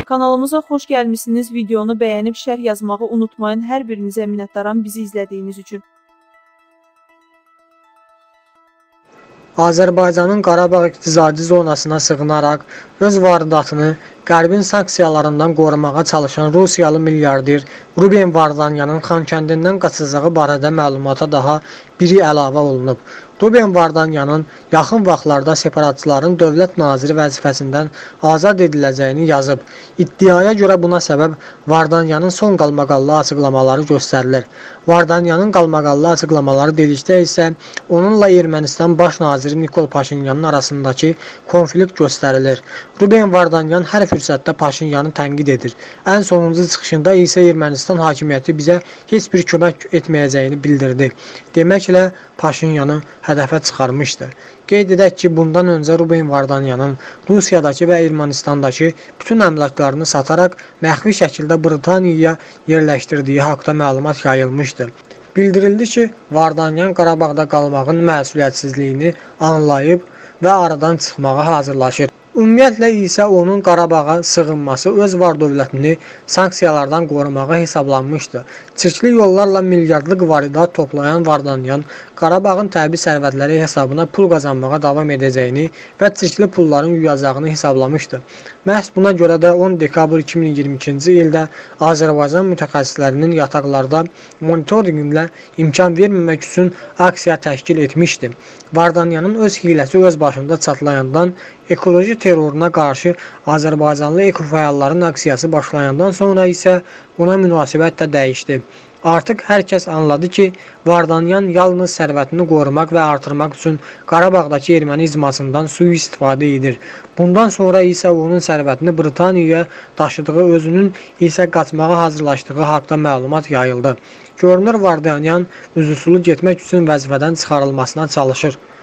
Kanalımıza xoş gəlmişsiniz. Videonu bəyənib şərh yazmağı unutmayın. Hər birinizə minnətdaram bizi izlədiyiniz üçün. Azərbaycanın Qarabağ iqtisadi zonasına sığınaraq öz varidatını Qərbin sanksiyalarından qorumağa çalışan Rusiyalı milyarder Ruben Vardanyanın Xankəndindən qaçacağı barədə məlumata daha biri əlavə olunub. Ruben Vardanyanın yaxın vaxtlarda separatçıların dövlət naziri vəzifəsindən azad ediləcəyini yazıb. İddiaya görə buna səbəb Vardanyanın son qalmaqallı açıqlamaları göstərilir. Vardanyanın qalmaqallı açıqlamaları dedikdə isə onunla Ermənistan baş naziri Nikol Paşinyanın arasındakı konflikt göstərilir. Ruben Vardanyan hər fürsətdə Paşinyanı tənqid edir. Ən sonuncu çıxışında isə Ermənistan hakimiyyəti bizə heç bir kömək etməyəcəyini bildirdi. Deməklə Paşinyanı hədəfə çıxarmışdı. Qeyd edək ki, bundan öncə Ruben Vardanyanın Rusiyadakı və Ermənistandakı bütün əmlaklarını sataraq məxfi şəkildə Britaniyaya yerləşdirdiyi haqda məlumat yayılmışdı. Bildirildi ki, Vardanyan Qarabağda qalmağın məsuliyyətsizliyini anlayıb və aradan çıxmağa hazırlaşır. Ümumiyyətlə isə onun Qarabağa sığınması öz var-dövlətini sanksiyalardan qorumağa hesablanmışdı. Çirkli yollarla milyardlıq varidat toplayan Vardanyan Qarabağın təbii sərvətləri hesabına pul qazanmağa davam edəcəyini və çirkli pulların yuyacağını hesablamışdı. Məhz buna görə də 10 dekabr 2022-ci ildə Azərbaycan mütəxəssislərinin yataqlarda monitorinqlə imkan verməmək üçün aksiya təşkil etmişdi. Vardanyanın öz hiləsi öz başında çatlayandan ekoloji terroruna qarşı Azərbaycanlı ekofəalların aksiyası başlayandan sonra isə ona münasibət də dəyişdi. Artıq hər kəs anladı ki, Vardanyan yalnız sərvətini qorumaq və artırmaq üçün Qarabağdakı erməni icmasından sui-istifadə edir. Bundan sonra isə onun sərvətini Britaniyaya daşıdığı, özünün isə qaçmağa hazırlaşdığı haqda məlumat yayıldı. Görünür Vardanyan üzüsulu getmək üçün vəzifədən çıxarılmasına çalışır.